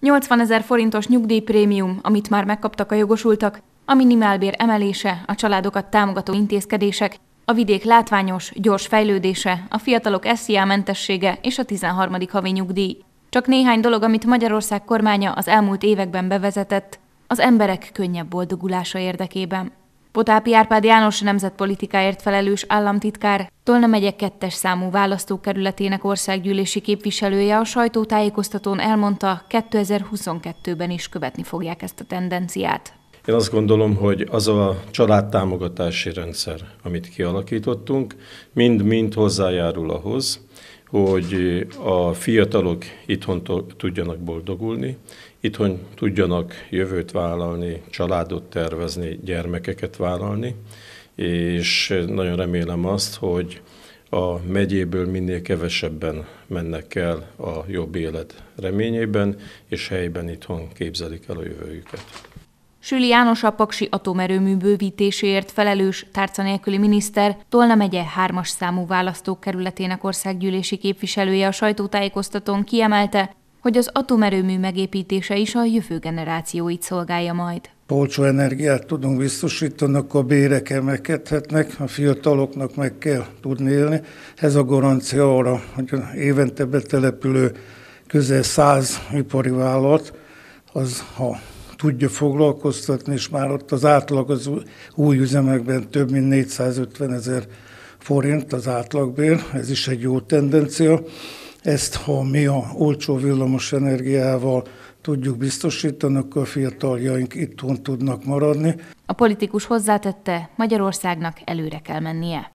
80 000 forintos nyugdíjprémium, amit már megkaptak a jogosultak, a minimálbér emelése, a családokat támogató intézkedések, a vidék látványos, gyors fejlődése, a fiatalok SZIA-mentessége és a 13. havi nyugdíj. Csak néhány dolog, amit Magyarország kormánya az elmúlt években bevezetett, az emberek könnyebb boldogulása érdekében. Potápi Árpád János nemzetpolitikáért felelős államtitkár, Tolna megye 2. számú választókerületének országgyűlési képviselője a sajtótájékoztatón elmondta, 2022-ben is követni fogják ezt a tendenciát. Én azt gondolom, hogy az a családtámogatási rendszer, amit kialakítottunk, mind hozzájárul ahhoz, hogy a fiatalok itthon tudjanak boldogulni, itthon tudjanak jövőt vállalni, családot tervezni, gyermekeket vállalni, és nagyon remélem azt, hogy a megyéből minél kevesebben mennek el a jobb élet reményében, és helyben itthon képzelik el a jövőjüket. Süli János a paksi atomerőmű bővítéséért felelős tárca nélküli miniszter, Tolna megye 3. számú választókerületének országgyűlési képviselője a sajtótájékoztatón kiemelte, hogy az atomerőmű megépítése is a jövő generációit szolgálja majd. Olcsó energiát tudunk biztosítani, akkor a bérek emelkedhetnek, a fiataloknak meg kell tudni élni. Ez a garancia arra, hogy évente betelepülő közel 100 ipari vállalat, az ha tudja foglalkoztatni, és már ott az átlag az új üzemekben több mint 450 000 forint az átlagbér, ez is egy jó tendencia. Ezt, ha mi a olcsó villamos energiával tudjuk biztosítani, akkor a fiataljaink itthon tudnak maradni. A politikus hozzátette, Magyarországnak előre kell mennie.